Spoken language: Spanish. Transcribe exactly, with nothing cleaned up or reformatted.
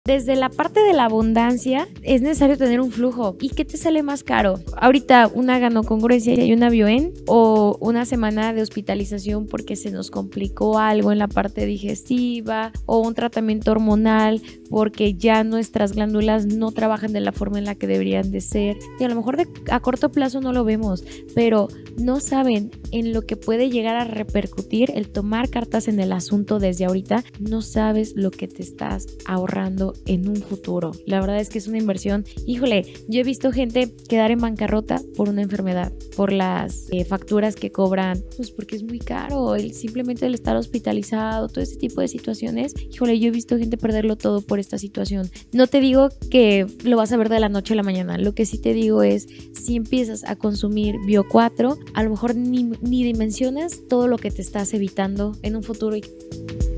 Desde la parte de la abundancia es necesario tener un flujo. ¿Y qué te sale más caro? Ahorita una ganocongruencia y una bioen, o una semana de hospitalización porque se nos complicó algo en la parte digestiva, o un tratamiento hormonal porque ya nuestras glándulas no trabajan de la forma en la que deberían de ser. Y a lo mejor de, a corto plazo no lo vemos, pero no saben en lo que puede llegar a repercutir el tomar cartas en el asunto desde ahorita. No sabes lo que te estás ahorrando en un futuro. La verdad es que es una inversión. Híjole, yo he visto gente quedar en bancarrota por una enfermedad, por las eh, facturas que cobran, pues porque es muy caro, el, simplemente el estar hospitalizado, todo ese tipo de situaciones. Híjole, yo he visto gente perderlo todo por esta situación. No te digo que lo vas a ver de la noche a la mañana, lo que sí te digo es, si empiezas a consumir bio cuatro, a lo mejor ni, ni dimensionas todo lo que te estás evitando en un futuro.